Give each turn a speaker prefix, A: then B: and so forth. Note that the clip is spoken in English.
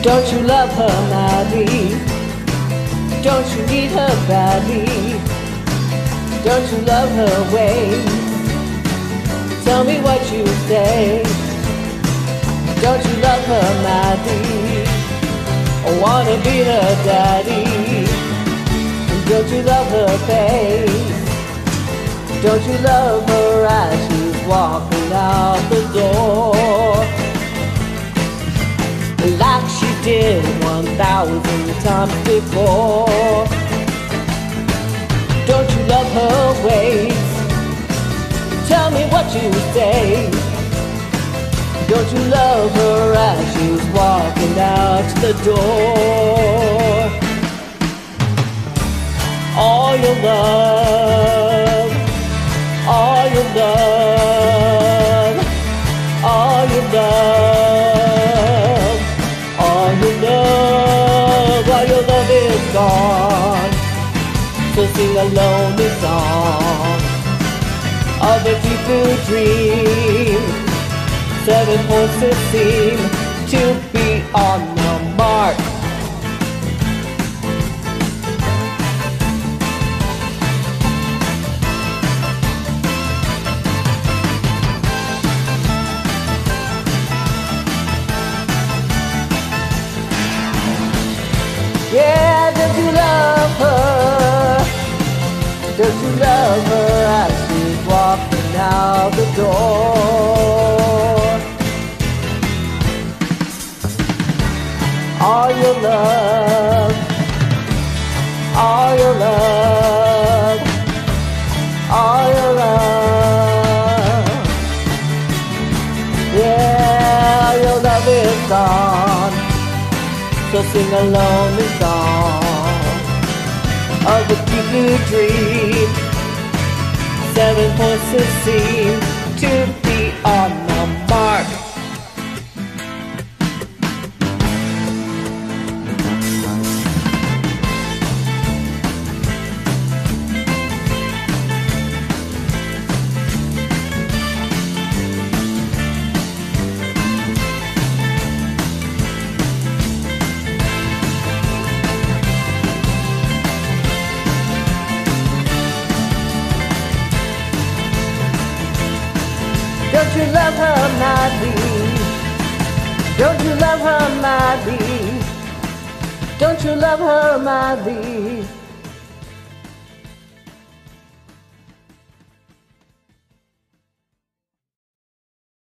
A: Don't you love her madly? Don't you need her badly? Don't you love her way? Tell me what you say. Don't you love her madly? I wanna be her daddy. Don't you love her face? Don't you love her as she's walking out the door? Like she did 1,000 times before. Don't you love her ways? Tell me what you say. Don't you love her as she's walking out the door? All your love, all your love, all your love, all your love, all your love is gone. So sing a lonely song of a deep dream. 7 horses seem to be on the mark. Yeah, don't you love her? Don't you love her as she's walking out the door? All your love, all your love, all your love. Yeah, all your love is gone. So sing a lonely song of a deep blue dream. 7 horses seem to be on the mark. Don't you love her madly? Don't you love her madly? Don't you love her madly?